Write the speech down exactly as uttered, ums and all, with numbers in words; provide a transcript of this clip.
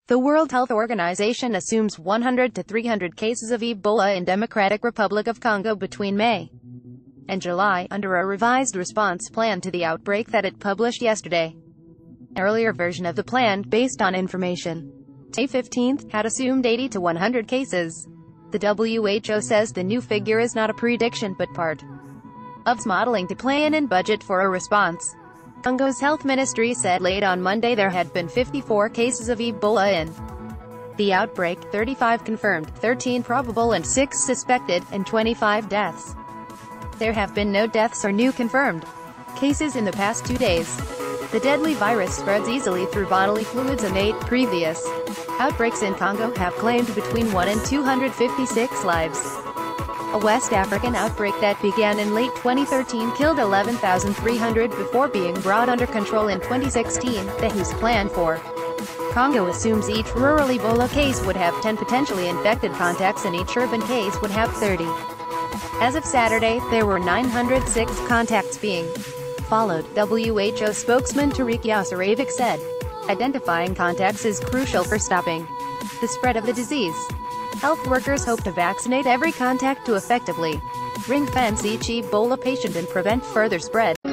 The World Health Organization assumes one hundred to three hundred cases of Ebola in Democratic Republic of Congo between May and July, under a revised response plan to the outbreak that it published yesterday. An earlier version of the plan, based on information May fifteenth, had assumed eighty to one hundred cases. The W H O says the new figure is not a prediction but part of its modeling to plan and budget for a response. Congo's health ministry said late on Monday there had been fifty-four cases of Ebola in the outbreak, thirty-five confirmed, thirteen probable and six suspected, and twenty-five deaths. There have been no deaths or new confirmed cases in the past two days. The deadly virus spreads easily through bodily fluids, and eight previous outbreaks in Congo have claimed between one and two hundred fifty-six lives. A West African outbreak that began in late twenty thirteen killed eleven thousand three hundred before being brought under control in twenty sixteen. The W H O's plan for Congo assumes each rural Ebola case would have ten potentially infected contacts and each urban case would have thirty. As of Saturday, there were nine hundred six contacts being followed, W H O spokesman Tarik Yasarevic said. Identifying contacts is crucial for stopping the spread of the disease. Health workers hope to vaccinate every contact to effectively ring-fence each Ebola patient and prevent further spread.